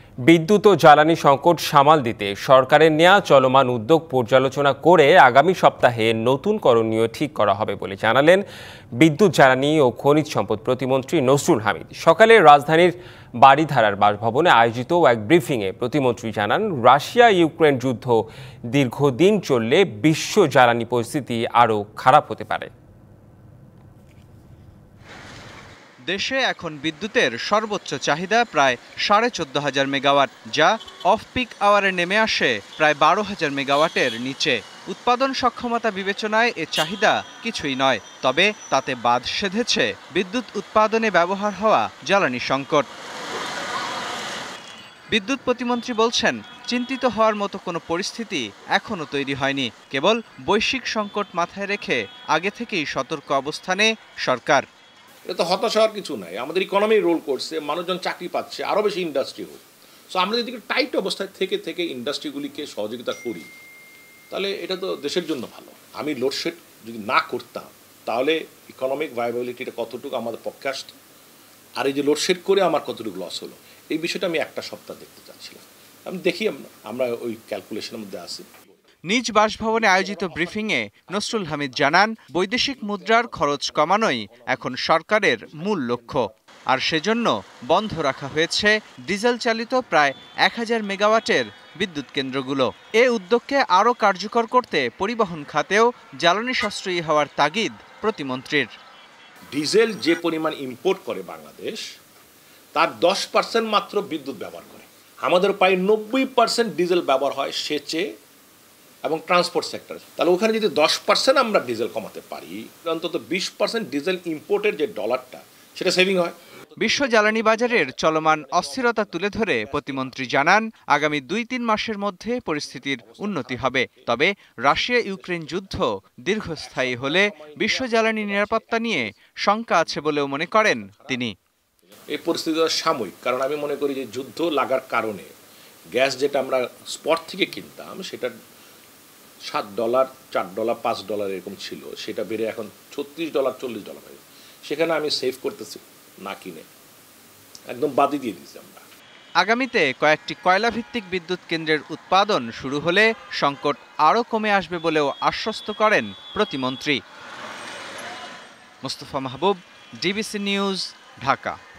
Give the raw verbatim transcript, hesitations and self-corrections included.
বিদ্যুৎ ও জ্বালানি সংকট সামাল দিতে সরকারের নেওয়া চলমান উদ্যোগ পর্যালোচনা করে আগামী সপ্তাহে নতুন করণীয় ঠিক করা হবে বলে জানালেন বিদ্যুৎ জ্বালানি ও খনিজ সম্পদ প্রতিমন্ত্রী নসরুল হামিদ। সকালে রাজধানীর বাড়িধারার বাসভবনে আয়োজিত এক ব্রিফিংয়ে প্রতিমন্ত্রী জানান, রাশিয়া ইউক্রেন যুদ্ধ দীর্ঘদিন চললে বিশ্ব জ্বালানি পরিস্থিতি আরও খারাপ হতে পারে। দেশে এখন বিদ্যুতের সর্বোচ্চ চাহিদা প্রায় সাড়ে চোদ্দ হাজার মেগাওয়াট, যা অফ পিক আওয়ারে নেমে আসে প্রায় বারো হাজার মেগাওয়াটের নিচে। উৎপাদন সক্ষমতা বিবেচনায় এ চাহিদা কিছুই নয়, তবে তাতে বাদ সেধেছে বিদ্যুৎ উৎপাদনে ব্যবহার হওয়া জ্বালানি সংকট। বিদ্যুৎ প্রতিমন্ত্রী বলছেন, চিন্তিত হওয়ার মতো কোনো পরিস্থিতি এখনও তৈরি হয়নি। কেবল বৈশ্বিক সংকট মাথায় রেখে আগে থেকেই সতর্ক অবস্থানে সরকার। এটা তো হতাশ হওয়ার কিছু নাই। আমাদের ইকোনমি রোল করছে, মানুষজন চাকরি পাচ্ছে, আরও বেশি ইন্ডাস্ট্রি হোক। সো আমরা যদি টাইট অবস্থায় থেকে থেকে ইন্ডাস্ট্রিগুলিকে সহযোগিতা করি, তাহলে এটা তো দেশের জন্য ভালো। আমি লোডশেড যদি না করতাম, তাহলে ইকোনমিক ভায়াবিলিটিটা কতটুকু আমাদের পক্ষে আসতো, আর এই যে লোডশেড করে আমার কতটুকু লস হলো, এই বিষয়টা আমি একটা সপ্তাহ দেখতে চাচ্ছিলাম। আমি দেখি আমরা ওই ক্যালকুলেশনের মধ্যে আছি। নিজ বাসভবনে আয়োজিত ব্রিফিংয়ে নসরুল হামিদ জানান, বৈদেশিক মুদ্রার খরচ কমানোই এখন সরকারের মূল লক্ষ্য, আর সেজন্য বন্ধ রাখা হয়েছে ডিজেল চালিত প্রায় এক হাজার মেগাওয়াটের বিদ্যুৎ কেন্দ্রগুলো। এ উদ্যোগকে আরও কার্যকর করতে পরিবহন খাতেও জ্বালানি সাশ্রয়ী হওয়ার তাগিদ প্রতিমন্ত্রীর। ডিজেল যে পরিমাণ ইম্পোর্ট করে বাংলাদেশ, তার দশ পার্সেন্ট মাত্র বিদ্যুৎ ব্যবহার করে। আমাদের প্রায় নব্বই পার্সেন্ট ডিজেল ব্যবহার হয় সেচে এবং ট্রান্সপোর্ট সেক্টর। তাহলে ওখানে যদি দশ পার্সেন্ট আমরা ডিজেল কমাতে পারি, অন্তত বিশ পার্সেন্ট ডিজেল ইম্পোর্টের যে ডলারটা, সেটা সেভিং হয়। বিশ্ব জ্বালানি বাজারের চলমান অস্থিরতা তুলে ধরে প্রতিমন্ত্রী জানান, আগামী দুই তিন মাসের মধ্যে পরিস্থিতির উন্নতি হবে। তবে রাশিয়া ইউক্রেন যুদ্ধ দীর্ঘস্থায়ী হলে বিশ্ব জ্বালানি নিরাপত্তা নিয়ে শঙ্কা আছে বলেও মনে করেন তিনি। এই পরিস্থিতি সাময়িক, কারণ আমি মনে করি যে যুদ্ধ লাগার কারণে গ্যাস যেটা আমরা স্পট থেকে কিনতাম, সেটা সাত ডলার চার ডলার পাঁচ ডলার এরকম ছিল, সেটা বেড়ে এখন ছত্রিশ ডলার চল্লিশ ডলার হয়ে। সেখানে আমি সেভ করতেছি না কিনে একদম বাদই দিয়ে দিচ্ছি আমরা। আগামীতে কয়েকটি কয়লা ভিত্তিক বিদ্যুৎ কেন্দ্রের উৎপাদন শুরু হলে সংকট আরও কমে আসবে বলেও আশ্বস্ত করেন প্রতিমন্ত্রী। Mostafa Mahbub, DBC news, Dhaka.